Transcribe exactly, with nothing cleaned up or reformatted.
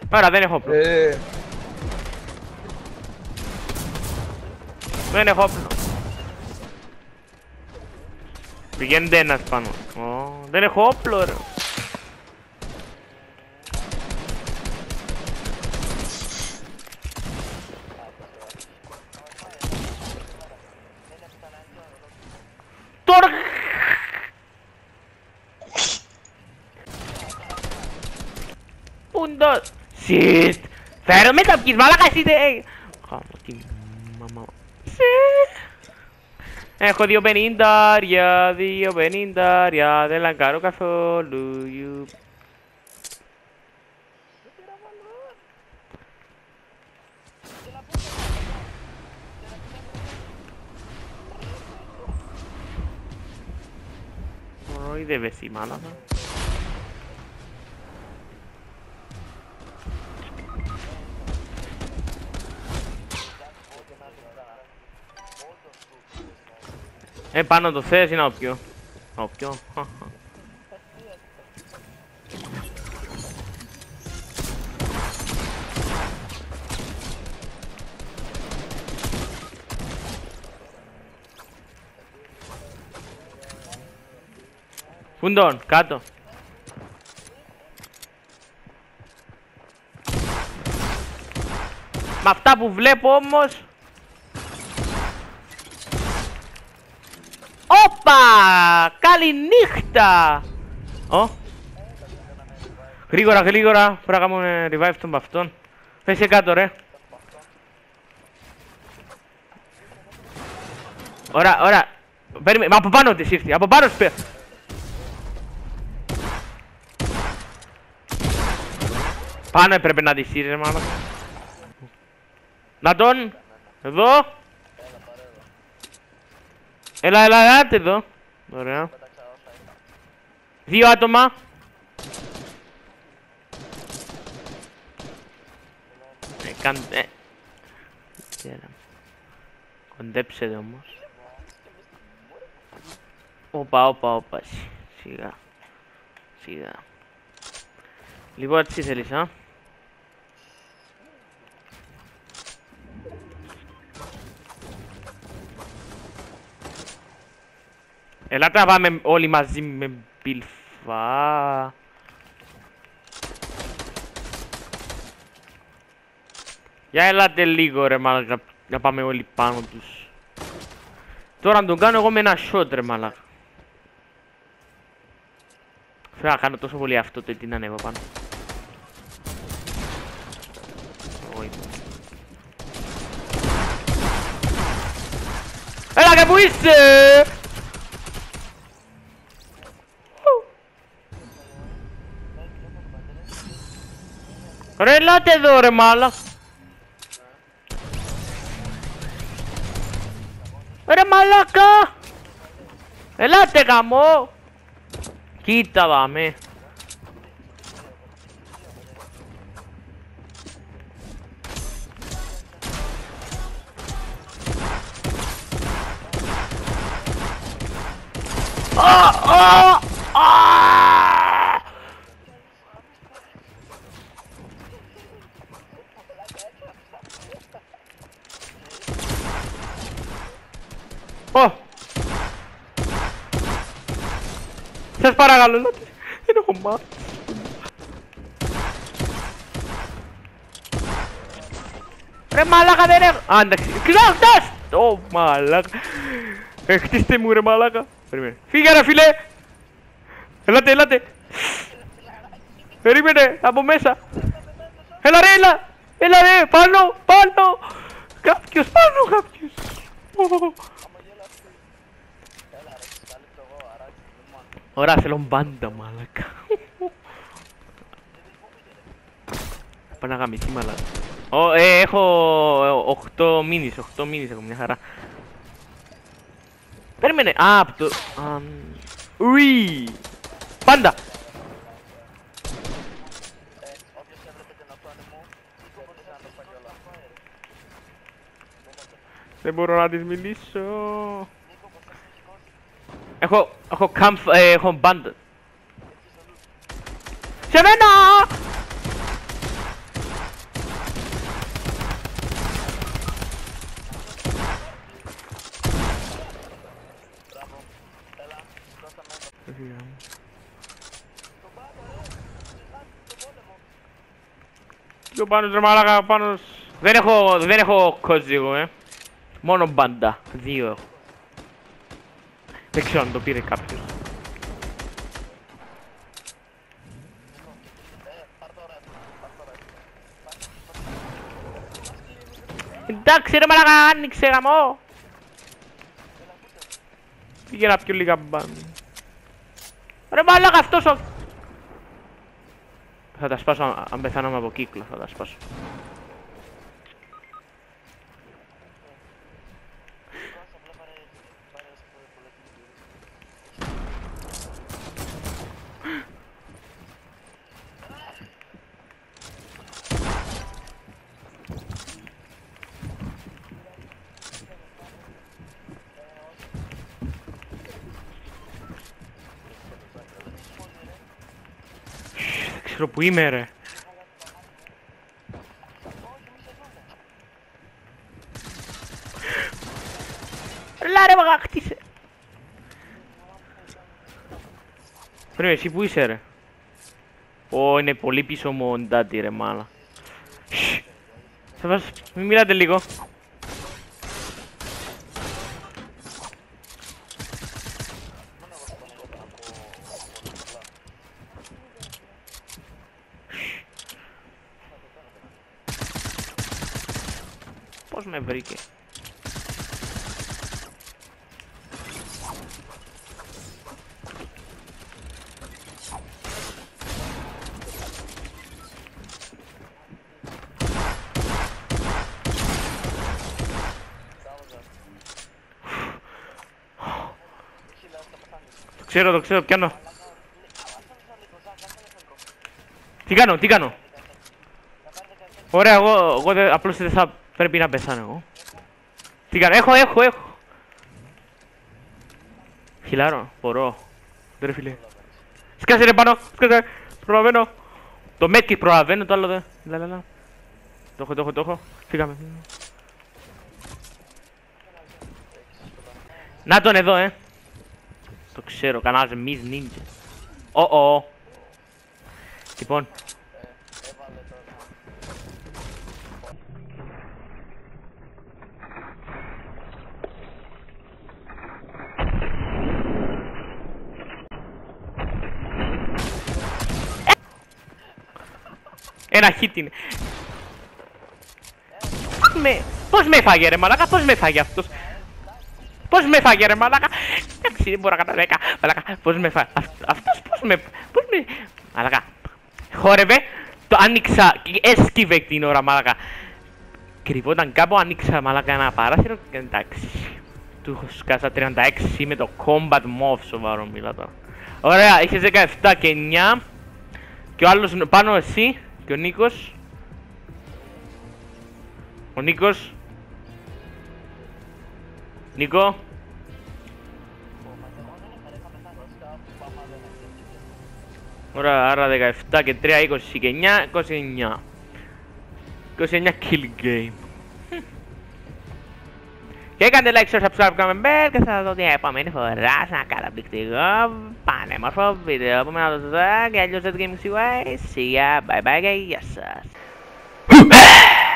Ωραία, δεν έχω όπλο. Ε, Δεν έχω όπλο. Πηγαίνετε ένας πάνω. Ω, δεν έχω όπλο ρε. Τώρα... Πούντο... Σιτ! Φέρω με τα πκείς, μαλάκα εσύ δε... Χάμω τη μαμά... Έχω δύο πενηντάρια, δύο πενηντάρια, δεν λαγκάρω καθόλου. You. Κοροϊδεύες η μάλακα. Ε, πάνω το θες ή να πιω. Να πιω. Φουντών, κάτω. Με αυτά που βλέπω όμως. Όπα! Καληνύχτα! Ω! Γρήγορα, γρήγορα, πρέπει να κάνουμε revive των παυτών. Πέσε κάτω ρε. Ωραία, ωραία. Περίμενε, από πάνω της ήρθε, από πάνω της. Πάνω έπρεπε να της ήρθε μάλλον. Να τον! Εδώ! Έλα, έλα, έλα, εδώ. Ωραία. Δύο άτομα. Ε, κάντε... Κοντέψετε όμως. Όπα, όπα, όπα. Σιγά. Σιγά. Λοιπόν, τι θέλεις, α? Ελάτε να πάμε όλοι μαζί με πιλφά. Για ελάτε λίγο ρε μάλακα, να πάμε όλοι πάνω τους. Τώρα να τον κάνω εγώ με ένα shot ρε μάλακα. Θέλω να κάνω τόσο πολύ αυτό το τι να ανέβω πάνω. Έλα και που είσαι! Ρε ελάτε εδώ ρε μάλα. Ρε μαλάκα. Ελάτε γαμό. Κοίτα πάμε. Α, α, α. Ω! Σας παρακαλώ, δεν έχω μάθει. Ρε μαλάκα δεν έχω... Α, εντάξει, ξάχτας! Ω μαλάκα. Ε, χτίστε μου ρε μαλάκα. Περίμενε. Φύγε ρε φίλε! Ελάτε, ελάτε! Περίμενε, από μέσα! Έλα ρε, έλα! Έλα ρε, πάνω, πάνω! Κάποιος, πάνω κάποιος! Ωραία, θέλω μπάντα μαλάκα. Πάει να γαμηθεί μαλάκα. Ω, ε, έχω οκτώ μίνις, οκτώ μίνις έχω μια χαρά. Περίμενε, α, από το... Ουί! Πάντα! Δεν μπορώ να της μιλήσω. Έχω, έχω καμφ, ε, έχω μπάντα. Σε μένα! Και ο Πάνος ρε μαλάκα, ο Πάνος... Δεν έχω, δεν έχω κόζι εγώ, ε. Μόνο μπάντα. Δύο έχω. Δεν ξέρω αν το πήρε κάποιος. Εντάξει ρε μαλάκα, άνοιξε γαμό. Πήγε να πιω λίγα μπαν. Ρε μαλάκα αυτός ο... Θα τα σπάσω, αν πεθάνομαι από κύκλο θα τα σπάσω. Δεν ξέρω που είμαι ρε. Λάρε μαγα χτίσε. Πρέπει εσύ που είσαι ρε. Ω, είναι πολύ πίσω μου ο Ντάτι ρε μάλα. Θα βάζω, μην μιλάτε λίγο. Πώς με βρήκε. Το ξέρω, το ξέρω, πιάνω. Τι κάνω, τι κάνω. Ωραία, εγώ, εγώ δε, απλώς δεν θα πρέπει να πεθάνω εγώ. Τι κάνω, έχω, έχω, έχω. Χιλάρω, μπορώ. Δεν ρε φίλε. Σκάσε ρε πάνω, σκάσε, προλαβαίνω. Το μέτκι προλαβαίνω, το άλλο δεν. Λαλαλα. Το έχω, το έχω, το έχω. Φύγαμε. Να τον εδώ, ε. Το ξέρω, κανένας μις νίντζα. Ω, ω. Λοιπόν. Ένα hit είναι. Με... Πώς με έφαγε ρε μαλάκα, πώς με έφαγε αυτός. Πώς με έφαγε ρε μαλάκα. Εντάξει δεν μπορώ να κάνω δέκα. Μαλάκα, πώς με έφαγε. Αυτός πώς με... Πώς με... Μαλάκα. Χόρευε. Το άνοιξα και έσκυβε την ώρα μαλάκα. Κρυβόταν κάπου, άνοιξα μαλάκα ένα παράθυρο και εντάξει. Του έχω σκάσα τριάντα έξι με το combat move, σοβαρό μιλά τώρα. Ωραία, είχες δεκαεπτά και εννιά. Και ο άλλος πάνω εσύ. Και ο Νίκος. Ο Νίκος. Νίκο. Ωραία, άρα δεκαεπτά και τρία, είκοσι και εννιά, είκοσι εννιά. είκοσι εννιά kill game. Και κάντε like, share, subscribe, comment bell και θα δω την επόμενη φορά σε ένα καταπληκτικό πανέμορφο βίντεο που με να το δω και αλλιώς δεν gaming see ya, bye bye και γεια σας.